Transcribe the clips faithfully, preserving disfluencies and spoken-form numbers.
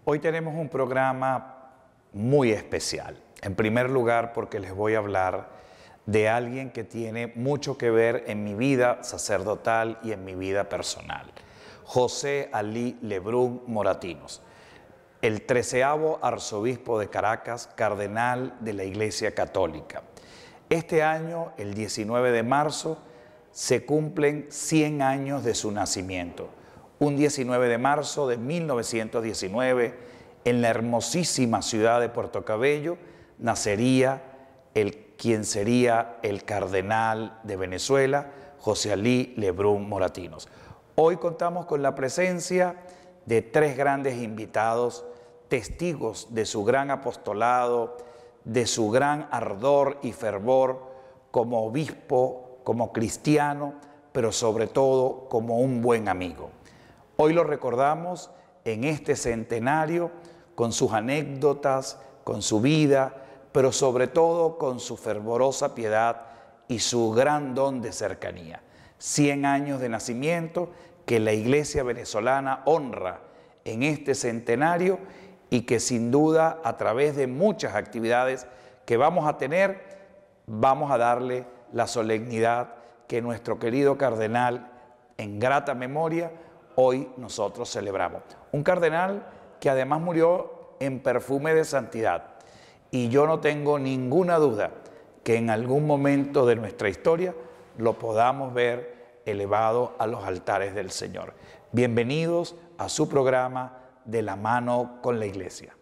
Hoy tenemos un programa muy especial. En primer lugar, porque les voy a hablar de alguien que tiene mucho que ver en mi vida sacerdotal y en mi vida personal. José Alí Lebrun Moratinos, el treceavo arzobispo de Caracas, cardenal de la Iglesia Católica. Este año, el diecinueve de marzo, se cumplen cien años de su nacimiento. Un diecinueve de marzo de mil novecientos diecinueve, en la hermosísima ciudad de Puerto Cabello, nacería el, quien sería el cardenal de Venezuela, José Alí Lebrun Moratinos. Hoy contamos con la presencia de tres grandes invitados, testigos de su gran apostolado, de su gran ardor y fervor como obispo, como cristiano, pero sobre todo como un buen amigo. Hoy lo recordamos en este centenario con sus anécdotas, con su vida, pero sobre todo con su fervorosa piedad y su gran don de cercanía. Cien años de nacimiento que la Iglesia venezolana honra en este centenario y que sin duda a través de muchas actividades que vamos a tener, vamos a darle la solemnidad que nuestro querido cardenal, en grata memoria, hoy nosotros celebramos. Un cardenal que además murió en perfume de santidad. Y yo no tengo ninguna duda que en algún momento de nuestra historia lo podamos ver elevado a los altares del Señor. Bienvenidos a su programa De la mano con la Iglesia.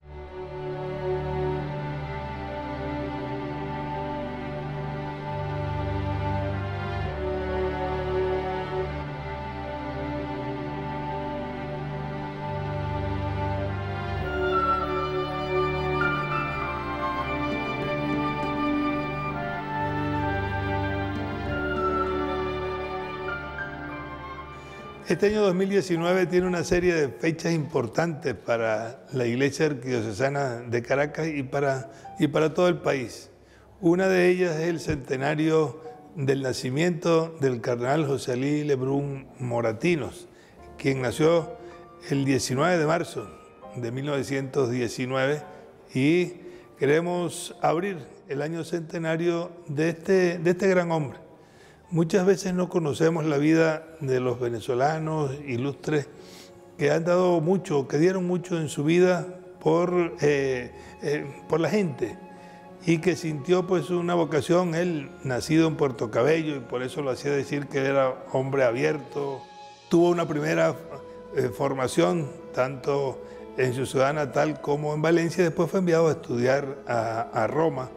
Este año dos mil diecinueve tiene una serie de fechas importantes para la Iglesia Arquidiocesana de Caracas y para, y para todo el país. Una de ellas es el centenario del nacimiento del cardenal José Alí Lebrun Moratinos, quien nació el diecinueve de marzo de mil novecientos diecinueve, y queremos abrir el año centenario de este, de este gran hombre. Muchas veces no conocemos la vida de los venezolanos ilustres que han dado mucho, que dieron mucho en su vida por, eh, eh, por la gente, y que sintió pues una vocación. Él, nacido en Puerto Cabello, y por eso lo hacía decir que era hombre abierto, tuvo una primera eh, formación tanto en su ciudad natal como en Valencia. Después fue enviado a estudiar a, a Roma,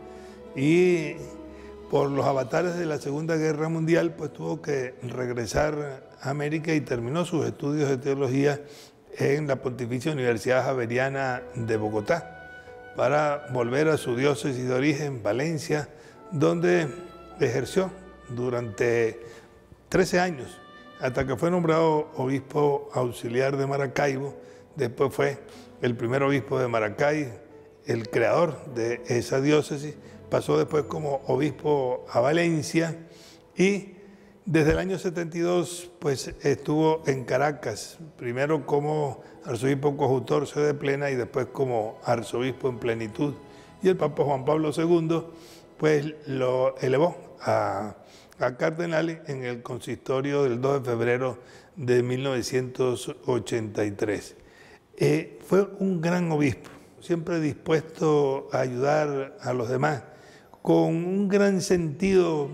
y por los avatares de la Segunda Guerra Mundial, pues tuvo que regresar a América y terminó sus estudios de teología en la Pontificia Universidad Javeriana de Bogotá, para volver a su diócesis de origen, Valencia, donde ejerció durante trece años, hasta que fue nombrado obispo auxiliar de Maracaibo. Después fue el primer obispo de Maracay, el creador de esa diócesis. Pasó después como obispo a Valencia, y desde el año setenta y dos pues, estuvo en Caracas, primero como arzobispo coadjutor sede plena y después como arzobispo en plenitud. Y el Papa Juan Pablo segundo pues, lo elevó a, a cardenal en el consistorio del dos de febrero de mil novecientos ochenta y tres. Eh, fue un gran obispo, siempre dispuesto a ayudar a los demás, con un gran sentido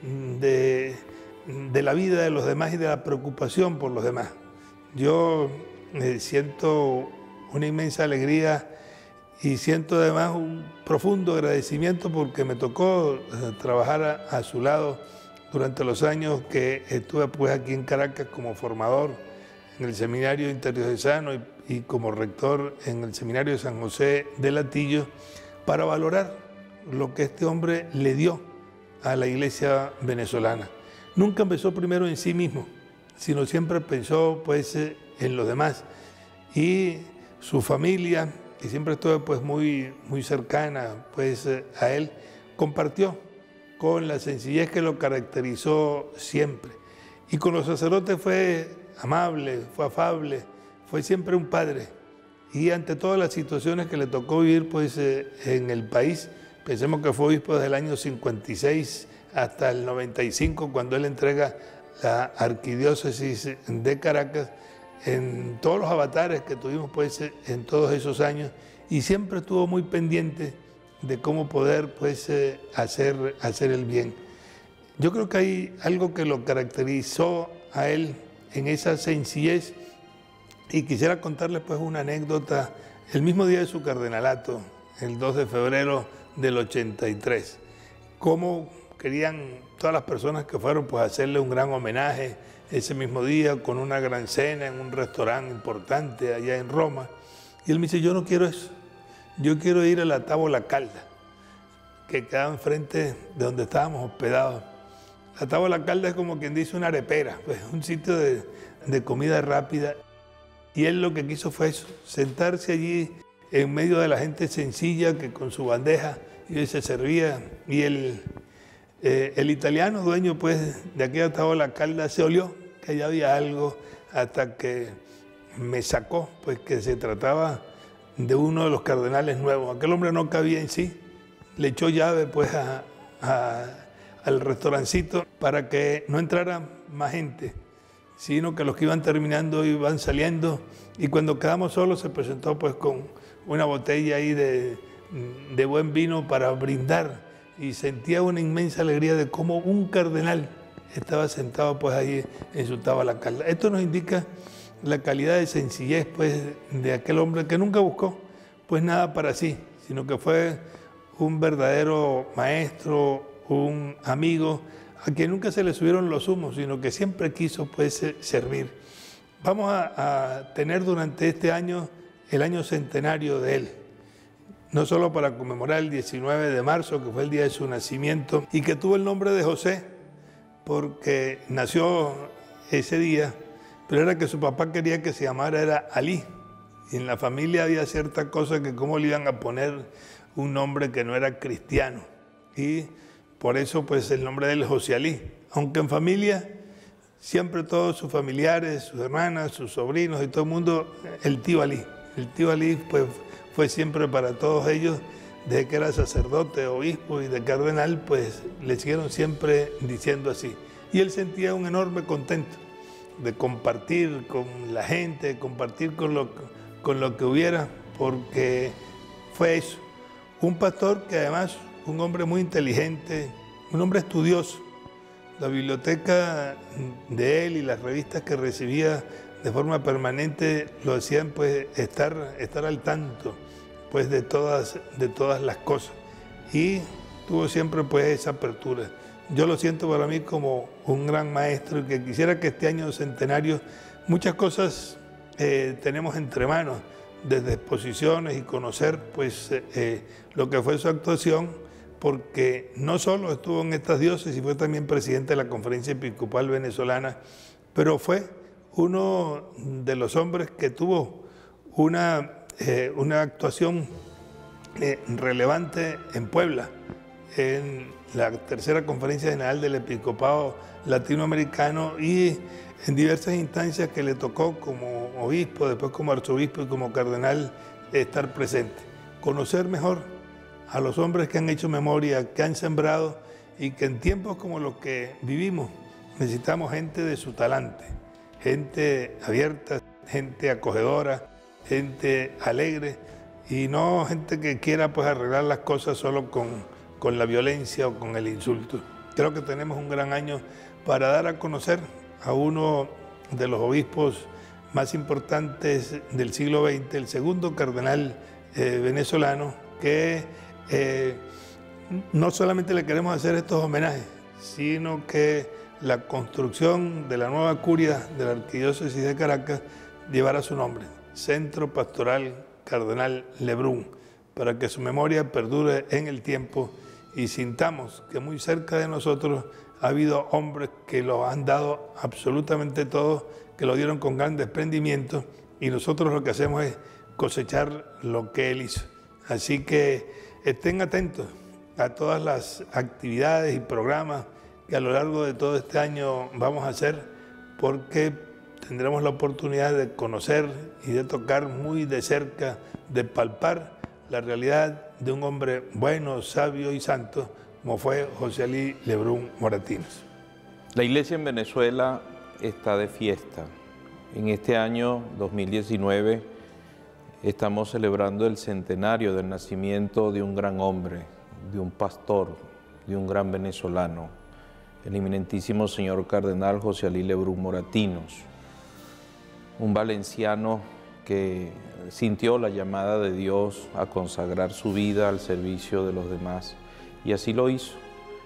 de, de la vida de los demás y de la preocupación por los demás. Yo eh, siento una inmensa alegría y siento además un profundo agradecimiento porque me tocó eh, trabajar a, a su lado durante los años que estuve pues, aquí en Caracas como formador en el Seminario Interdiocesano y, y como rector en el Seminario de San José de Latillo, para valorar lo que este hombre le dio a la Iglesia venezolana. Nunca pensó primero en sí mismo, sino siempre pensó pues, en los demás. Y su familia, que siempre estuvo pues, muy, muy cercana pues, a él, compartió con la sencillez que lo caracterizó siempre. Y con los sacerdotes fue amable, fue afable, fue siempre un padre. y ante todas las situaciones que le tocó vivir pues, eh, en el país. Pensemos que fue obispo desde el año cincuenta y seis hasta el noventa y cinco, cuando él entrega la arquidiócesis de Caracas, en todos los avatares que tuvimos pues, en todos esos años, y siempre estuvo muy pendiente de cómo poder pues, eh, hacer, hacer el bien. Yo creo que hay algo que lo caracterizó a él en esa sencillez, y quisiera contarles pues una anécdota. El mismo día de su cardenalato, el dos de febrero del ochenta y tres, cómo querían todas las personas que fueron pues hacerle un gran homenaje ese mismo día con una gran cena en un restaurante importante allá en Roma. Y él me dice, yo no quiero eso, yo quiero ir a la Távola Calda, que quedaba enfrente de donde estábamos hospedados. La Távola Calda es como quien dice una arepera, pues, un sitio de, de comida rápida. Y él lo que quiso fue eso, sentarse allí en medio de la gente sencilla que con su bandeja y se servía. Y el, eh, el italiano dueño pues, de aquella Távola Calda se olió que allá había algo, hasta que me sacó pues, que se trataba de uno de los cardenales nuevos. Aquel hombre no cabía en sí, le echó llave pues, a, a, al restaurancito para que no entrara más gente, sino que los que iban terminando iban saliendo, y cuando quedamos solos se presentó pues con una botella ahí de, de buen vino para brindar, y sentía una inmensa alegría de cómo un cardenal estaba sentado pues ahí en su Távola Calda. Esto nos indica la calidad de sencillez pues de aquel hombre que nunca buscó pues nada para sí, sino que fue un verdadero maestro, un amigo, a quien nunca se le subieron los humos, sino que siempre quiso pues, servir. Vamos a, a tener durante este año el año centenario de él, no solo para conmemorar el diecinueve de marzo, que fue el día de su nacimiento, y que tuvo el nombre de José, porque nació ese día, pero era que su papá quería que se llamara era Alí, y en la familia había cierta cosa que cómo le iban a poner un nombre que no era cristiano, y por eso pues el nombre de él es José Alí, aunque en familia siempre todos sus familiares, sus hermanas, sus sobrinos y todo el mundo, el tío Alí. El tío Alí pues, fue siempre para todos ellos, desde que era sacerdote, obispo y de cardenal, pues le siguieron siempre diciendo así. Y él sentía un enorme contento de compartir con la gente, compartir con lo, con lo que hubiera, porque fue eso. Un pastor que además, un hombre muy inteligente, un hombre estudioso. La biblioteca de él y las revistas que recibía de forma permanente lo hacían pues estar, estar al tanto pues de todas, de todas las cosas, y tuvo siempre pues esa apertura. Yo lo siento para mí como un gran maestro, y que quisiera que este año centenario muchas cosas eh, tenemos entre manos, desde exposiciones y conocer pues eh, lo que fue su actuación, porque no solo estuvo en estas diócesis, fue también presidente de la Conferencia Episcopal Venezolana, pero fue uno de los hombres que tuvo una, eh, una actuación eh, relevante en Puebla, en la tercera Conferencia General del Episcopado Latinoamericano, y en diversas instancias que le tocó como obispo, después como arzobispo y como cardenal estar presente. Conocer mejor a los hombres que han hecho memoria, que han sembrado, y que en tiempos como los que vivimos necesitamos gente de su talante, gente abierta, gente acogedora, gente alegre, y no gente que quiera pues arreglar las cosas solo con, con la violencia o con el insulto. Creo que tenemos un gran año para dar a conocer a uno de los obispos más importantes del siglo veinte, el segundo cardenal eh, venezolano, que eh, no solamente le queremos hacer estos homenajes, sino que la construcción de la nueva curia de la Arquidiócesis de Caracas llevará su nombre, Centro Pastoral Cardenal Lebrún, para que su memoria perdure en el tiempo y sintamos que muy cerca de nosotros ha habido hombres que lo han dado absolutamente todo, que lo dieron con gran desprendimiento, y nosotros lo que hacemos es cosechar lo que él hizo. Así que estén atentos a todas las actividades y programas que a lo largo de todo este año vamos a hacer, porque tendremos la oportunidad de conocer y de tocar muy de cerca, de palpar la realidad de un hombre bueno, sabio y santo, como fue José Alí Lebrún Moratinos. La iglesia en Venezuela está de fiesta. En este año dos mil diecinueve estamos celebrando el centenario del nacimiento de un gran hombre, de un pastor, de un gran venezolano, el eminentísimo señor cardenal José Alí Lebrún Moratinos, un valenciano que sintió la llamada de Dios a consagrar su vida al servicio de los demás, y así lo hizo.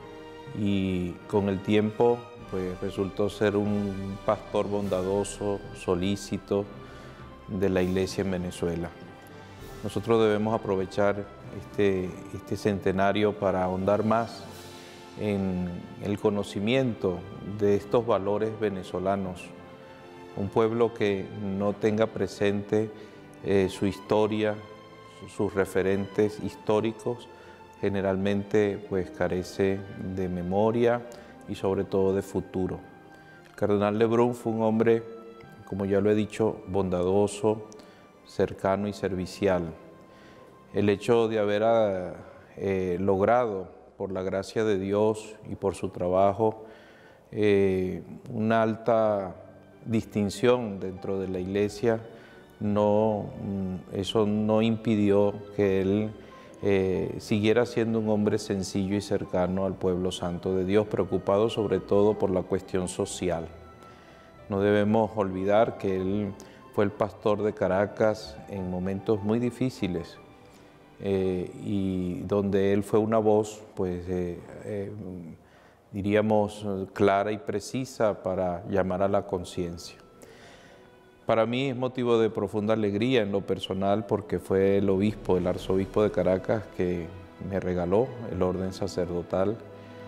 Y con el tiempo pues resultó ser un pastor bondadoso, solícito de la iglesia en Venezuela. Nosotros debemos aprovechar este, este centenario para ahondar más en el conocimiento de estos valores venezolanos. Un pueblo que no tenga presente eh, su historia, sus referentes históricos, generalmente pues carece de memoria y sobre todo de futuro. El cardenal Lebrún fue un hombre, como ya lo he dicho, bondadoso, cercano y servicial. El hecho de haber eh, logrado, por la gracia de Dios y por su trabajo, eh, una alta distinción dentro de la iglesia, no, eso no impidió que él eh, siguiera siendo un hombre sencillo y cercano al pueblo santo de Dios, preocupado sobre todo por la cuestión social. No debemos olvidar que él fue el pastor de Caracas en momentos muy difíciles eh, y donde él fue una voz, pues, eh, eh, diríamos, clara y precisa para llamar a la conciencia. Para mí es motivo de profunda alegría en lo personal porque fue el obispo, el arzobispo de Caracas, que me regaló el orden sacerdotal,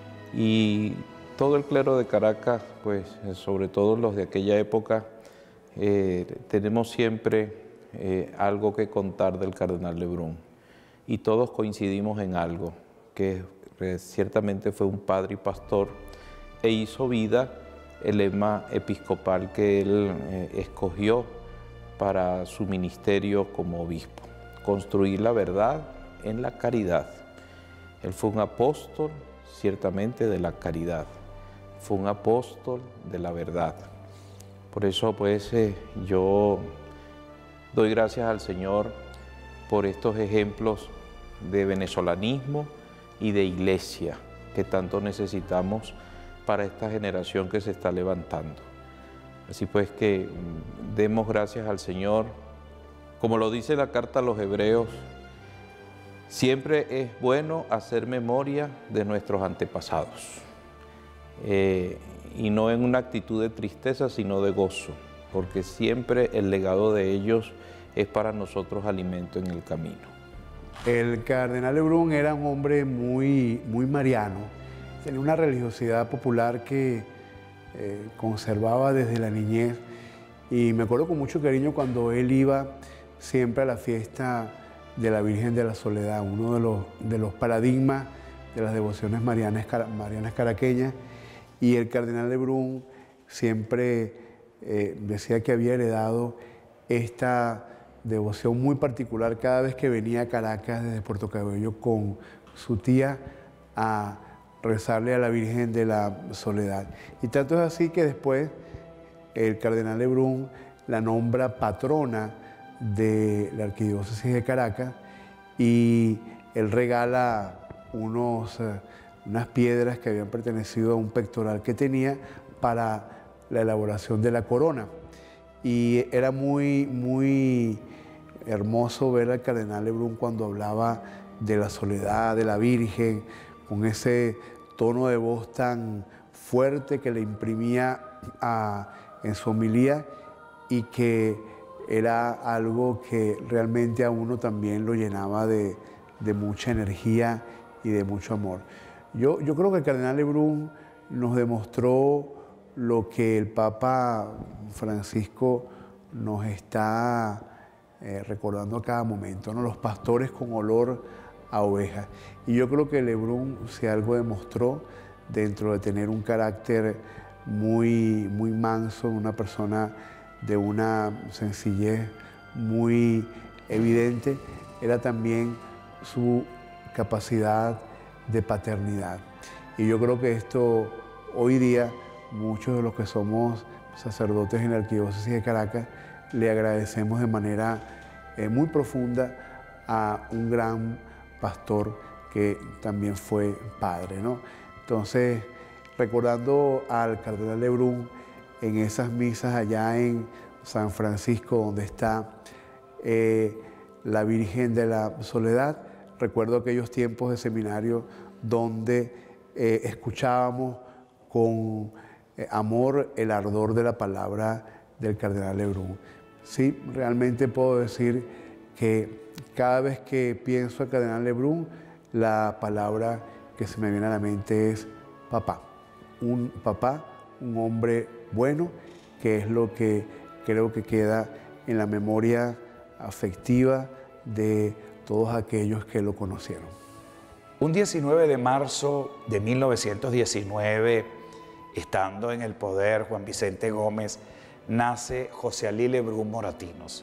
y todo el clero de Caracas, pues sobre todo los de aquella época, eh, tenemos siempre eh, algo que contar del cardenal Lebrún, y todos coincidimos en algo, que ciertamente fue un padre y pastor e hizo vida el lema episcopal que él eh, escogió para su ministerio como obispo: construir la verdad en la caridad. Él fue un apóstol ciertamente de la caridad, fue un apóstol de la verdad. Por eso pues eh, yo doy gracias al Señor por estos ejemplos de venezolanismo y de iglesia que tanto necesitamos para esta generación que se está levantando. Así pues que demos gracias al Señor. Como lo dice la carta a los Hebreos, siempre es bueno hacer memoria de nuestros antepasados, eh, y no en una actitud de tristeza, sino de gozo, porque siempre el legado de ellos es para nosotros alimento en el camino. El cardenal Lebrún era un hombre muy, muy mariano. Tenía una religiosidad popular que eh, conservaba desde la niñez, y me acuerdo con mucho cariño cuando él iba siempre a la fiesta de la Virgen de la Soledad, uno de los, de los paradigmas de las devociones marianas, marianas caraqueñas, y el cardenal Lebrún siempre eh, decía que había heredado esta devoción muy particular cada vez que venía a Caracas desde Puerto Cabello con su tía a rezarle a la Virgen de la Soledad. Y tanto es así que después el cardenal Lebrún la nombra patrona de la Arquidiócesis de Caracas, y él regala unos, uh, unas piedras que habían pertenecido a un pectoral que tenía para la elaboración de la corona. Y era muy, muy hermoso ver al cardenal Lebrún cuando hablaba de la soledad, de la Virgen, con ese tono de voz tan fuerte que le imprimía a, en su homilía, y que era algo que realmente a uno también lo llenaba de, de mucha energía y de mucho amor. Yo, yo creo que el cardenal Lebrún nos demostró lo que el Papa Francisco nos está eh, recordando a cada momento, ¿no? Los pastores con olor a ovejas. Y yo creo que Lebrún, si algo demostró, dentro de tener un carácter muy, muy manso, una persona de una sencillez muy evidente, era también su capacidad de paternidad. Y yo creo que esto hoy día, muchos de los que somos sacerdotes en la Arquidiócesis de Caracas, le agradecemos de manera eh, muy profunda a un gran pastor que también fue padre, ¿no? Entonces, recordando al cardenal Lebrun en esas misas allá en San Francisco, donde está eh, la Virgen de la Soledad, recuerdo aquellos tiempos de seminario donde eh, escuchábamos con eh, amor el ardor de la palabra del cardenal Lebrun. Sí, realmente puedo decir que cada vez que pienso en cardenal Lebrun, la palabra que se me viene a la mente es papá. Un papá, un hombre bueno, que es lo que creo que queda en la memoria afectiva de todos aquellos que lo conocieron. Un diecinueve de marzo de mil novecientos diecinueve, estando en el poder Juan Vicente Gómez, nace José Alí Lebrun Moratinos.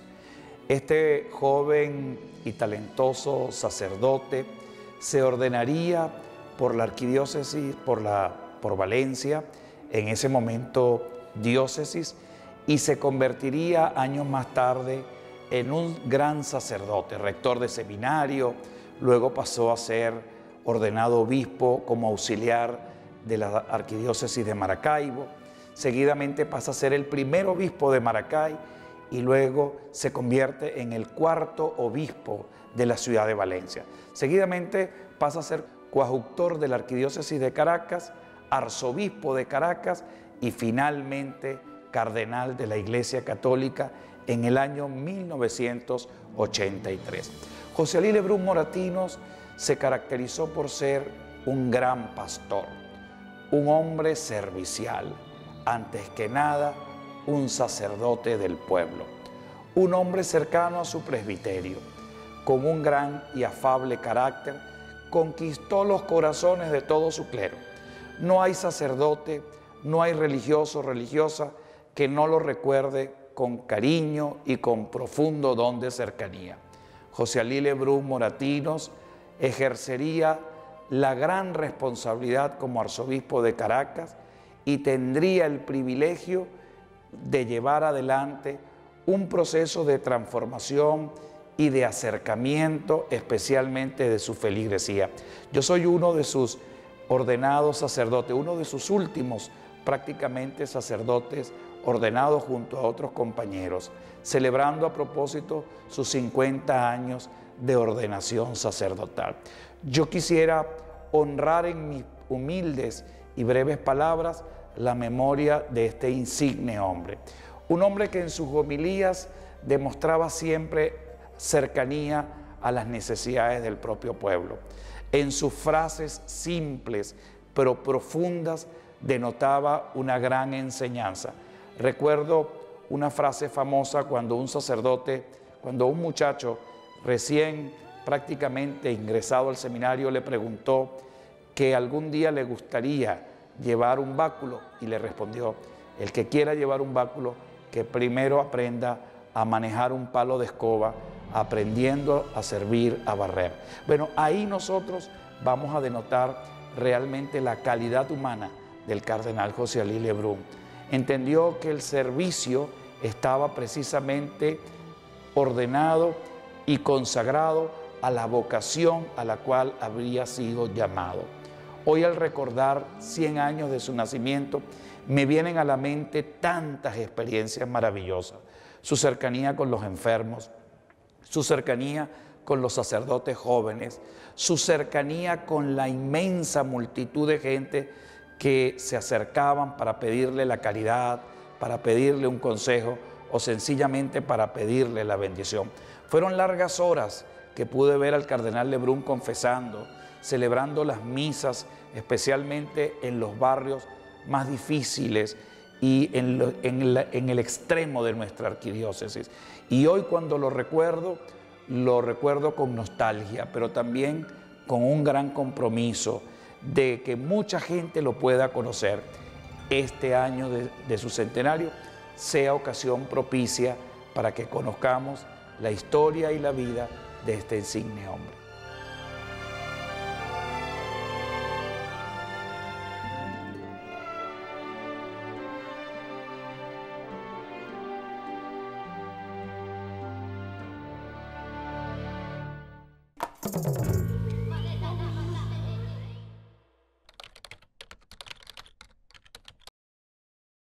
Este joven y talentoso sacerdote se ordenaría por la arquidiócesis, por, la, por Valencia, en ese momento diócesis, y se convertiría años más tarde en un gran sacerdote, rector de seminario, luego pasó a ser ordenado obispo como auxiliar de la arquidiócesis de Maracaibo, seguidamente pasa a ser el primer obispo de Maracay y luego se convierte en el cuarto obispo de la ciudad de Valencia. Seguidamente pasa a ser coadjutor de la arquidiócesis de Caracas, arzobispo de Caracas y finalmente cardenal de la Iglesia Católica en el año mil novecientos ochenta y tres. José Alí Lebrun Moratinos se caracterizó por ser un gran pastor, un hombre servicial, antes que nada un sacerdote del pueblo, un hombre cercano a su presbiterio, con un gran y afable carácter, conquistó los corazones de todo su clero. No hay sacerdote, no hay religioso o religiosa que no lo recuerde con cariño y con profundo don de cercanía. José Alí Lebrun Moratinos ejercería la gran responsabilidad como arzobispo de Caracas y tendría el privilegio de llevar adelante un proceso de transformación y de acercamiento, especialmente de su feligresía. Yo soy uno de sus ordenados sacerdotes, uno de sus últimos prácticamente sacerdotes ordenados junto a otros compañeros, celebrando a propósito sus cincuenta años de ordenación sacerdotal. Yo quisiera honrar en mis humildes y breves palabras la memoria de este insigne hombre, un hombre que en sus homilías demostraba siempre cercanía a las necesidades del propio pueblo. En sus frases simples pero profundas denotaba una gran enseñanza. Recuerdo una frase famosa cuando un sacerdote, cuando un muchacho recién prácticamente ingresado al seminario le preguntó que algún día le gustaría llevar un báculo y le respondió: el que quiera llevar un báculo, que primero aprenda a manejar un palo de escoba, aprendiendo a servir, a barrer. Bueno, ahí nosotros vamos a denotar realmente la calidad humana del cardenal José Alí Lebrun. Entendió que el servicio estaba precisamente ordenado y consagrado a la vocación a la cual habría sido llamado. Hoy, al recordar cien años de su nacimiento, me vienen a la mente tantas experiencias maravillosas. Su cercanía con los enfermos, su cercanía con los sacerdotes jóvenes, su cercanía con la inmensa multitud de gente que se acercaban para pedirle la caridad, para pedirle un consejo o sencillamente para pedirle la bendición. Fueron largas horas que pude ver al cardenal Lebrun confesando, celebrando las misas, especialmente en los barrios más difíciles y en, lo, en, la, en el extremo de nuestra arquidiócesis. Y hoy, cuando lo recuerdo, lo recuerdo con nostalgia, pero también con un gran compromiso de que mucha gente lo pueda conocer. Este año de, de su centenario sea ocasión propicia para que conozcamos la historia y la vida de este insigne hombre.